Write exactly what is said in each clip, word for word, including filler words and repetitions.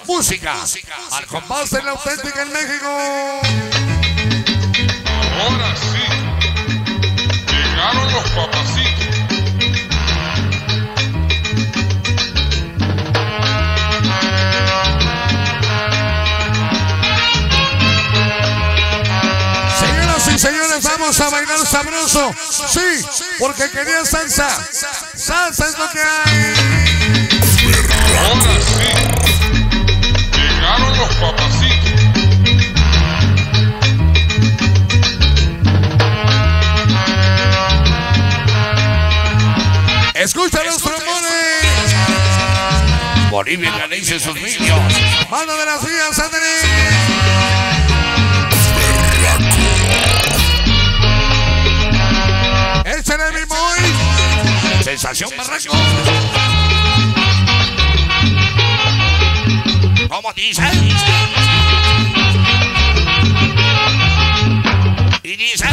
música, al compás de la auténtica en México. Ahora sí, llegaron los papacitos. Señoras y señores, vamos a bailar sabroso. Sí, porque quería salsa. Salsa es lo que hay. Ahora sí, llegaron los papacitos. Escucha los trombones. Bolivia organiza sus niños. Mano de las vías, Andrés. Échale mi boy. Sensación Barranco. ¿Cómo dice? Y dice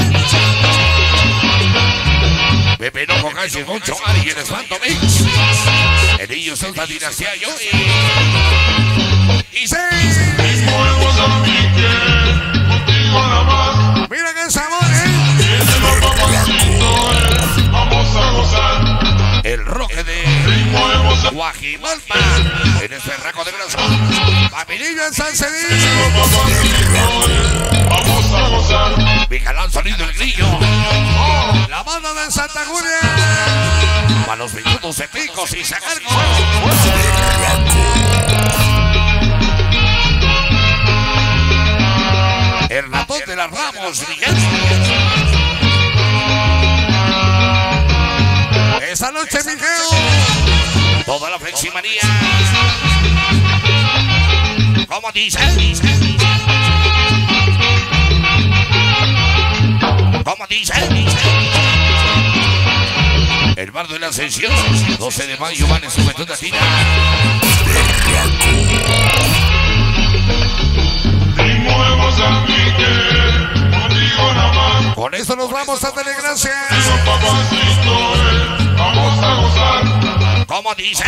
Pepe no con Cáceres, Goncho, Ari y el Espanto Mix. En ellos son la dinastía yo y... Y seis. Mira qué sabor, ¿eh? Vamos a gozar. El roque de Guajimalpa. En el Ferraco de Brazo. Papinillo en San Cedillo. Vamos a gozar. Vicalán sonido el grillo. La banda de Santa Julia. Para los minutos de picos y sacargos. El ratón de las Ramos, Miguel. Esta noche, Miguel. Toda la fleximanía. ¿Cómo dice? ¿Cómo dice? El bar de la Ascensión, doce de mayo, van en su Juventud Latina. Con esto nos vamos a darle gracias. Vamos a gozar. ¿Cómo dice?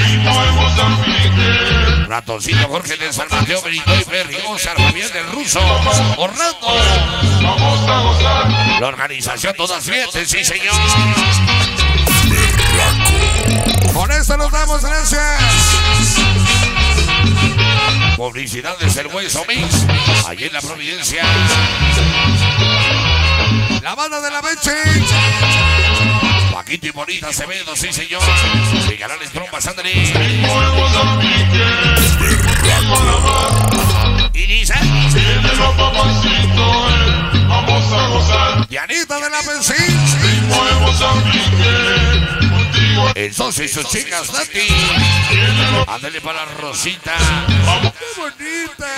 Ratoncito Jorge de San Mateo, Benito y Perry, Gonzalo Javier del Ruso, Orlando. Vamos a gozar. La organización todas fiestas, sí señor. Con esto nos damos gracias. Publicidad desde el Hueso Mix, allí en la Providencia. La banda de la Meche. Paquito y Bonita Acevedo, sí señor. Vigarales Trompas Andrés. Y dice. Vamos a gozar. Dianita de la Benzín. El socio y sus chicas, Nati. Ándale para la Rosita. ¡Qué bonita!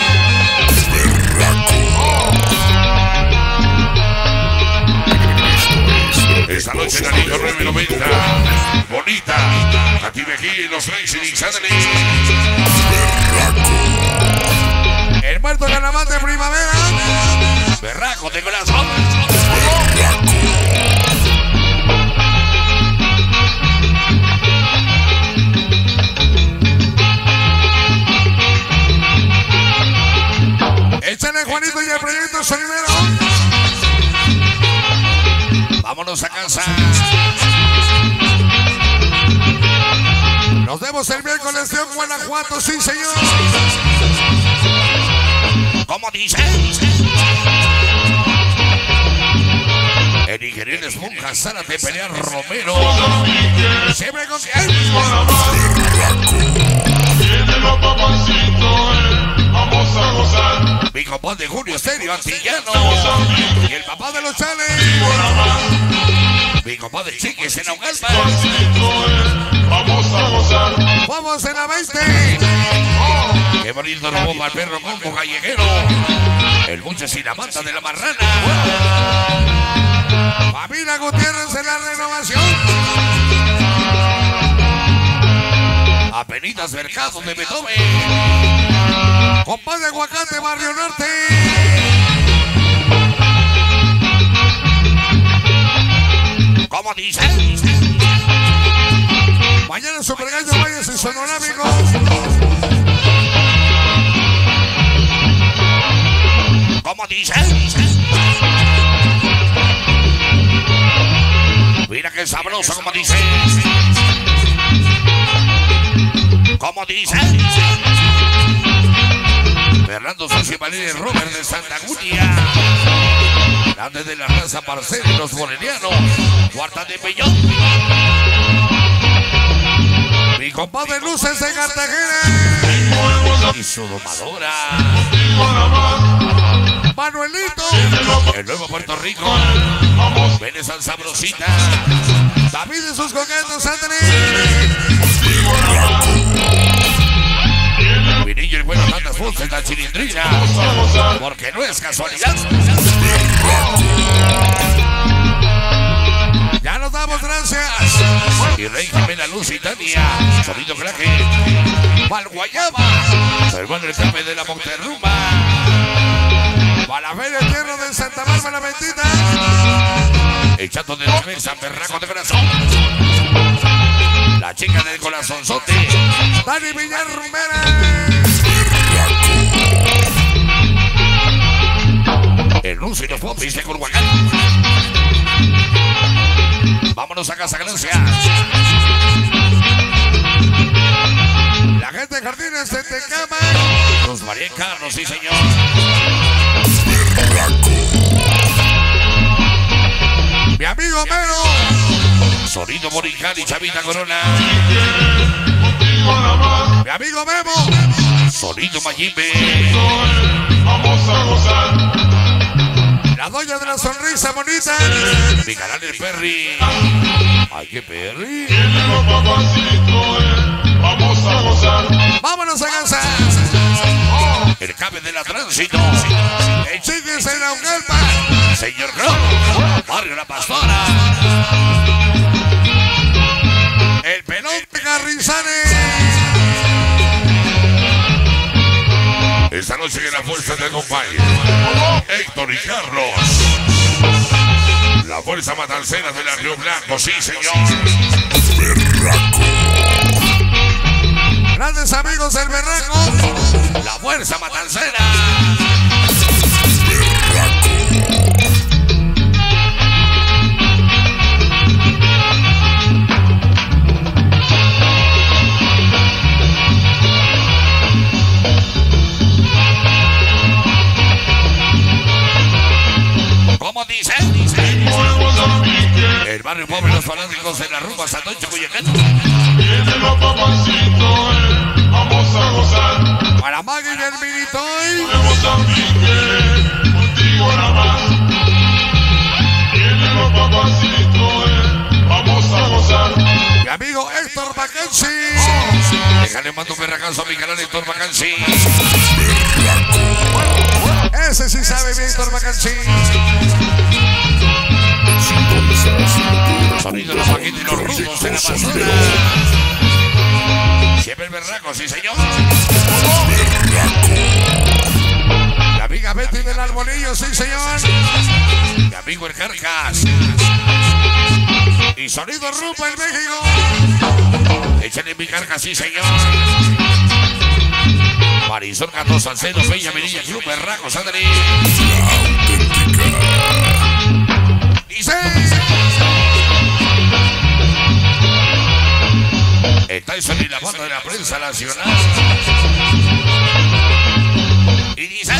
Esta noche en Anillo nueve noventa. Bonita. Aquí de aquí los Racing Ángeles. El muerto carnaval de primavera. Berraco de corazón. Échale Juanito y el proyecto Sonidero. Vámonos a casa. Nos vemos el miércoles de Guanajuato, sí señor. ¿Cómo dice? El ingeniero Esponja, Zárate, Pelea Romero. Siempre con Vamos a gozar. mi compadre Julio Estéreo Antillano. Y el papá de los chales. Mi compadre Chiques en Naucalpa. Vamos a gozar. Vamos en la veinte. Qué bonito robó para el perro combo callejero. El Muchas y la Manta de la Marrana. Familia Gutiérrez en la renovación. Apenitas Mercado de Beethoven. Compadre Aguacate, Barrio Norte. ¿Cómo dice? Mañana Super Gallo Valles y Sonorámico. qué sabroso, como dice. Como dice. Fernando Sucio Valeria Robert de Santa Gutia. Grande de la raza Marcelo y los morelianos. Cuarta de Peñón. Mi compadre Luces de Cartagena. Y su domadora. Manuelito. El nuevo Puerto Rico. Vélez San Sabrosita. David y sus coquetos, Andrés. Mi niño el bueno tantas voces, la chilindrina. Porque no es casualidad. Ya nos damos gracias. Y Rey Jimena Luz y Tania. Sonido Craque. Malguayaba. Su hermano el Cape de la Monterrumba. Para ver el tierno de Santa Bárbara Bendita. El chato de la mesa, berraco de corazón. La chica del corazonzote. Dani Villar Rumera. El Ruso y los popis de Curhuacán. Vámonos a Casa Gracia. La gente de Jardines de Tecama. Los María Carlos, sí señor. Mi amigo Mero. Sonido Morical y Chavita Corona. Mi amigo Memo. Sonido Mayimbe. Vamos a gozar. La doña de la sonrisa bonita. Mi canal el Perry. Ay, qué Perry. Tiene papacitos, eh. Vamos a gozar. Vámonos a casa. El Cabe de la Tránsito. El Chiques en la Ugalpa. Señor Crow. Barrio La Pastora. El Pelón de Garrizanes. Esta noche en la fuerza te acompaña Héctor y Carlos. La fuerza matancera de la Río Blanco, sí señor. Berraco. Grandes amigos del Berraco. La fuerza matancera. Berraco. ¿Cómo dice? El barrio pobre, los fanáticos de la rumba Santocho Cuyacán. Tiene los papacitos, eh. Vamos a gozar. Para Magui y el Minitoy. De Mozambique, contigo nada más. Tiene los papacitos, eh. Vamos a gozar. Mi amigo Héctor Bacansi. Déjale mando un berracazo a mi canal Héctor Bacansi. Ese sí sabe bien Héctor Bacansi. Sonido de los paquetes y los rudos en la basura. Siempre el berraco, sí señor. La amiga Betty del Arbolillo, sí señor. Mi amigo el Carcas. Y sonido rumba en México. Échale mi Carcas, sí señor. Marisol Gato Salcedo, Peña Merilla, Club Berraco, Sandri. Dice. Está eso en la banda de la prensa nacional. Y dice.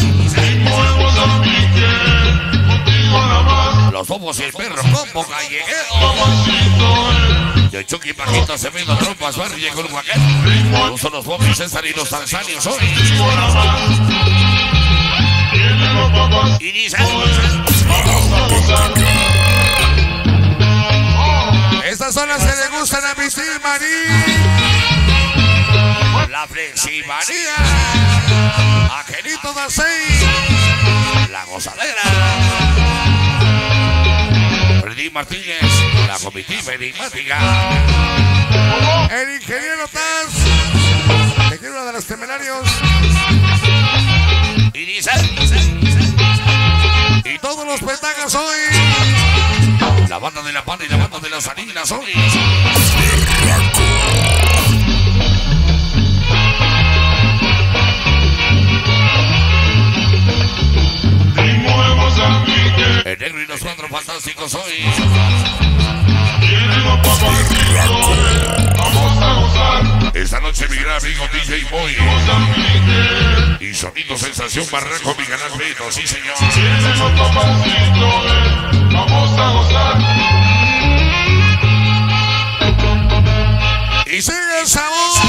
Los bobos y el perro, combo callejero. De Chucky Paquito, Acevedo, Trompas, Barrio y Curhuacán. Uso los bobos, César y los tanzanios hoy. Y dice. Estas son las que le gustan a Misil Marí. La Flexi María. Angelito Dacey. La Gozadera. Freddy Martínez. La comitiva enigmática. El ingeniero Taz. Te quiero una de los temerarios. Y dice. Y todos los petagas hoy. La banda de la Pana y la banda de las Salinas hoy. El negro y los cuatro fantásticos hoy. papacito, eh, vamos a gozar. Esta noche mi gran amigo D J Boy y Sonido Sensación Barranco, mi canal Beto, sí señor. Vienen los papacitos, eh, vamos a gozar. Y sigue el sabor.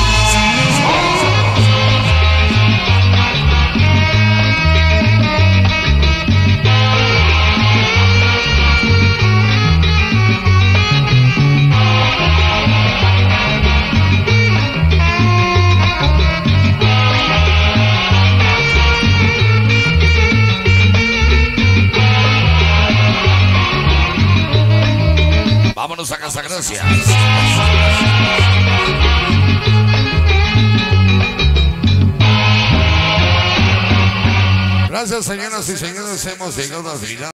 Vámonos a Casa Gracias. Gracias, señoras y señores, hemos llegado al final.